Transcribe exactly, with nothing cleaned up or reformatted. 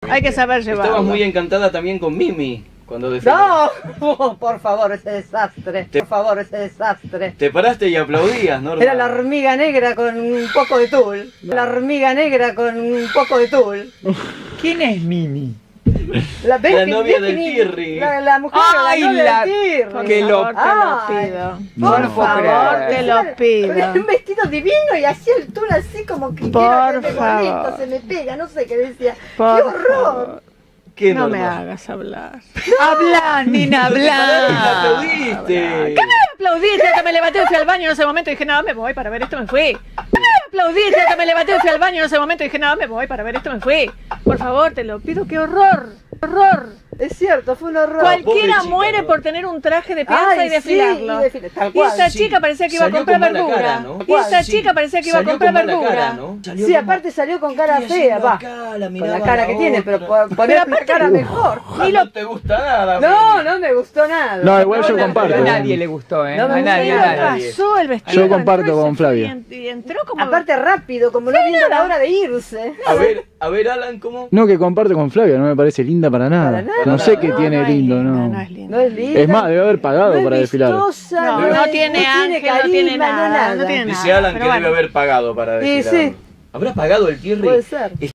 Hay que saber llevarlo. Estabas muy encantada también con Mimi cuando desfiló. ¡No! Oh, por favor, ese desastre. Te- Por favor, ese desastre. Te paraste y aplaudías, ¿no? Era la hormiga negra con un poco de tul. La hormiga negra con un poco de tul. ¿Quién es Mimi? La, ¿ves La que- novia ves que del ni- Tirri. La, la mujer, Ay, la novia la- del Tirri. Por Que lo- favor, te Ay, lo pido. No, por no puedo favor, creer. Te lo pido. Un vestido divino y hacía el tul así como que Por quiero que me favor. molesta, se me pega, no sé qué decía. Por ¡Qué horror! favor. Qué No me normal. hagas hablar. Habla, nina, Te paraste y habla. aplaudiste. ¿Qué me aplaudiste? Que me levanté y fui al baño en ese momento y dije, no, me voy para ver esto, me fui. ¿Qué me aplaudiste? Que me levanté y fui al baño en ese momento y dije, no, me voy para ver esto, me fui. Por favor, te lo pido, qué horror. Horror. Es cierto, fue un horror. Cualquiera pobre chica, muere ¿no? por tener un traje de pianza Ay, y desfilarlo. sí, y desfila- tal Y cual. esta Sí. chica parecía que iba a Salió comprar con mala verdura. cara, ¿no? Y esta Sí. chica parecía que iba a Salió comprar con mala verdura. cara, ¿no? Salió Sí, como- aparte salió con cara Estoy fea, haciendo va. acá, la Con la miraba cara la que tiene, pero otra. po- poner la cara mejor. Ah, no te gusta nada. No, Mimi. no me gustó nada. No, igual yo no, comparto. A nadie le gustó, ¿eh? No me A nadie, ¿Qué a le gusta. nadie. pasó el vestido? Yo comparto Entró y con se fue Flavia. Y, y entró como... Aparte rápido, como no viendo la hora de irse. A ver, a ver, Alan, ¿cómo? No, que comparto con Flavia, no me parece linda para nada. Para nada. No sé qué No, tiene no es lindo, linda, no. no es linda. No es linda. Es más, debe haber pagado no es para desfilar. vistosa, No, no, no es- tiene ángel, no carisma, tiene nada, nada. no tiene Dice nada, Alan que pero bueno. debe haber pagado para Sí, desfilar. sí. ¿Habrá pagado el Tirri? Puede ser.